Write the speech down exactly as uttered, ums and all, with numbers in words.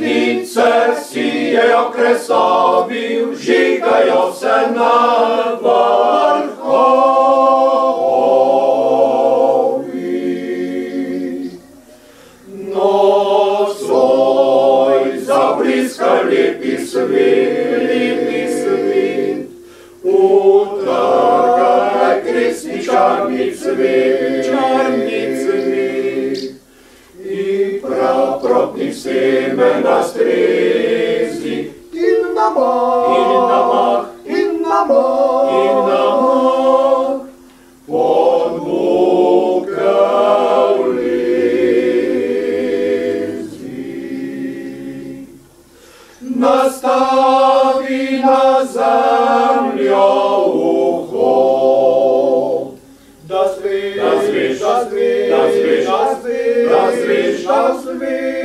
Svetnice sijejo kresovi, vžigajo se na vrhovi. Nocoj zabliska lepi svet, lepi svet, utrgaj kresni čarni cvet, čarni cvet. I praprotnih semen na strezi, in na mah, in na mah, in na mah, in na mah, pod bukev lezi. Nastavi na zemljo uho, da zveš, da zveš, da zveš, da zveš, da zveš, da zveš.